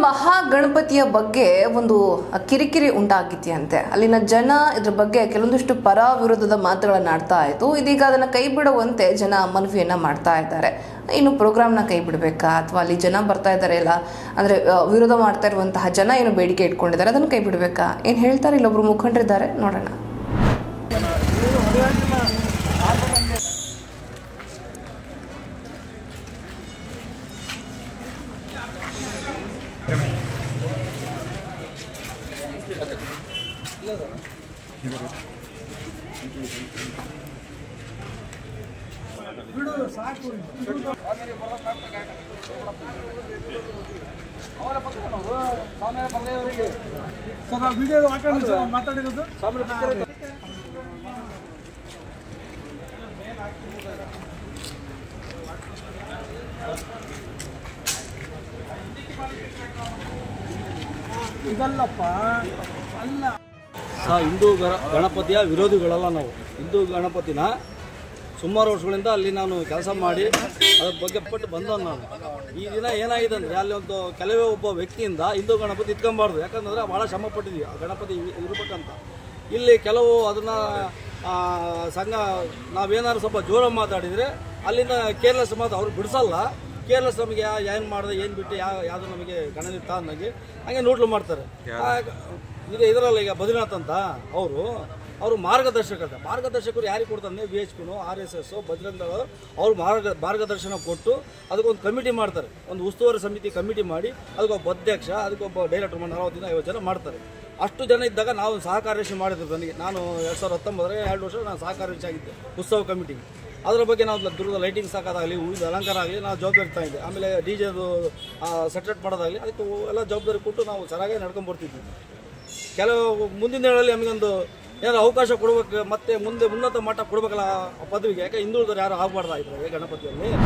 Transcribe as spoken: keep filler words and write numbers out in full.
ಮಹಾಗಣಪತಿಯ ಬಗ್ಗೆ ಒಂದು ಕಿರಿಕಿರಿ ಉಂಟಾಗಿದೆಯಂತೆ. ಅಲ್ಲಿನ ಜನ ಇದ್ರ ಬಗ್ಗೆ ಕೆಲವೊಂದಿಷ್ಟು ಪರ ವಿರೋಧದ ಮಾತುಗಳನ್ನು ಆಡ್ತಾ ಇತ್ತು. ಇದೀಗ ಅದನ್ನ ಕೈ ಬಿಡುವಂತೆ ಜನ ಮನವಿಯನ್ನ ಮಾಡ್ತಾ ಇದ್ದಾರೆ. ಇನ್ನು ಪ್ರೋಗ್ರಾಮ್ನ ಕೈ ಬಿಡಬೇಕಾ ಅಥವಾ ಅಲ್ಲಿ ಜನ ಬರ್ತಾ ಇದ್ದಾರೆ ಇಲ್ಲ ಅಂದ್ರೆ ವಿರೋಧ ಮಾಡ್ತಾ ಇರುವಂತಹ ಜನ ಏನು ಬೇಡಿಕೆ ಇಟ್ಕೊಂಡಿದ್ದಾರೆ ಅದನ್ನು ಕೈ ಬಿಡಬೇಕಾ, ಏನು ಹೇಳ್ತಾರೆ ಇಲ್ಲೊಬ್ರು ಮುಖಂಡರಿದ್ದಾರೆ, ನೋಡೋಣ. ವಿಡಿಯೋ ಮಾತಾಡಿರೋದು ಇದಲ್ಲಪ್ಪ ಅಲ್ಲ. ಹಿಂದೂ ಗಣಪತಿಯ ವಿರೋಧಿಗಳಲ್ಲ ನಾವು. ಹಿಂದೂ ಗಣಪತಿನ ಸುಮಾರು ವರ್ಷಗಳಿಂದ ಅಲ್ಲಿ ನಾನು ಕೆಲಸ ಮಾಡಿ ಅದ್ರ ಬಗ್ಗೆ ಪಟ್ಟು ಬಂದವನು ನಾನು. ಈ ದಿನ ಏನಾಗಿದೆ ಅಂದರೆ ಅಲ್ಲಿ ಒಂದು ಕೆಲವೇ ಒಬ್ಬ ವ್ಯಕ್ತಿಯಿಂದ ಹಿಂದೂ ಗಣಪತಿ ಇಟ್ಕೊಬಾರ್ದು, ಯಾಕಂದರೆ ಭಾಳ ಶ್ರಮ ಪಟ್ಟಿದ್ವಿ ಆ ಗಣಪತಿ ಇರಬೇಕಂತ. ಇಲ್ಲಿ ಕೆಲವು ಅದನ್ನು ಸಂಘ ನಾವೇನಾದ್ರು ಸ್ವಲ್ಪ ಜೋರ ಮಾತಾಡಿದರೆ ಅಲ್ಲಿಂದ ಕೇರ್ಲೆಸ್ ಮಾತು ಅವ್ರು ಬಿಡಿಸಲ್ಲ. ಕೇರ್ಲೆಸ್ ನಮಗೆ ಏನು ಮಾಡಿದೆ ಏನು ಬಿಟ್ಟು ಯಾವ ಯಾವುದು ನಮಗೆ ಗಣನಿರ್ತ ಅನ್ನೋಂಗೆ ಹಂಗೆ ನೋಟ್ಲು ಮಾಡ್ತಾರೆ. ಈಗ ಇದರಲ್ಲ ಈಗ ಬದ್ರಿನಾಥ್ ಅಂತ ಅವರು ಅವರು ಮಾರ್ಗದರ್ಶಕ ಮಾರ್ಗದರ್ಶಕರು ಯಾರಿಗೆ ಕೊಡ್ತಾರೆ, ವಿ ಎಚ್ ಪಿನೋ ಆರ್ ಎಸ್ ಎಸ್ ಬಜರಂಗ ಅವ್ರು ಮಾರ್ಗ ಮಾರ್ಗದರ್ಶನ ಕೊಟ್ಟು ಅದಕ್ಕೊಂದು ಕಮಿಟಿ ಮಾಡ್ತಾರೆ. ಒಂದು ಉಸ್ತುವಾರಿ ಸಮಿತಿ ಕಮಿಟಿ ಮಾಡಿ ಅದಕ್ಕೊಬ್ಬ ಅಧ್ಯಕ್ಷ ಅದಕ್ಕೊಬ್ಬ ಡೈರೆಕ್ಟರ್ ಮಾಡಿ ನಲವತ್ತಿನ ಐವತ್ತು ಜನ ಮಾಡ್ತಾರೆ. ಅಷ್ಟು ಜನ ಇದ್ದಾಗ ನಾವು ಸಹಕಾರ್ಯಶಿ ಮಾಡಿದ್ರು. ನನಗೆ ನಾನು ಎರಡು ಸಾವಿರದ ಹತ್ತೊಂಬತ್ತರಲ್ಲಿ ಎರಡು ವರ್ಷ ನಾನು ಸಹಕಾರ್ಯಶಿ ಆಗಿದ್ದೆ ಉತ್ಸವ ಕಮಿಟಿಗೆ. ಅದರ ಬಗ್ಗೆ ನಾವು ದುರ್ಗದ ಲೈಟಿಂಗ್ಸ್ ಹಾಕೋದಾಗಲಿ ಉಳಿದ ಅಲಂಕಾರ ಆಗಲಿ ನಾವು ಜವಾಬ್ದಾರಿ ತಗೊಂಡಿದ್ದೆ. ಆಮೇಲೆ ಡಿ ಜೆದು ಸೆಟ್ರೇಟ್ ಮಾಡೋದಾಗಲಿ ಅದಕ್ಕೆ ಎಲ್ಲ ಜವಾಬ್ದಾರಿ ಕೊಟ್ಟು ನಾವು ಚೆನ್ನಾಗಿ ನಡ್ಕೊಂಡ್ಬರ್ತಿದ್ವಿ. ಕೆಲವು ಮುಂದಿನ ದಿನಗಳಲ್ಲಿ ನಮಗೊಂದು ಏನಾದ್ರು ಅವಕಾಶ ಕೊಡ್ಬೇಕು, ಮತ್ತೆ ಮುಂದೆ ಉನ್ನತ ಮಟ್ಟ ಕೊಡ್ಬೇಕಲ್ಲ ಪದವಿಗೆ. ಯಾಕೆ ಹಿಂದುಳಿದವ್ರು ಯಾರು ಆಗಬಾರ್ದಾಯ್ತು ಗಣಪತಿಯಲ್ಲಿ.